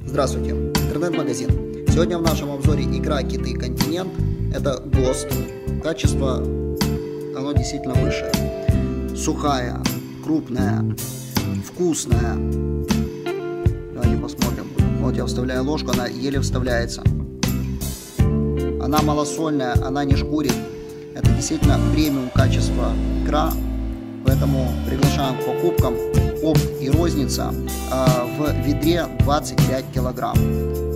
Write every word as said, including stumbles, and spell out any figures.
Здравствуйте, интернет-магазин. Сегодня в нашем обзоре икра Киты Континент. Это ГОСТ. Качество, оно действительно высшее. Сухая, крупная, вкусная. Давайте посмотрим. Вот я вставляю ложку, она еле вставляется. Она малосольная, она не шкурит. Это действительно премиум качества икра. Поэтому приглашаем к покупкам. Опт и розница в ведре двадцать пять килограмм.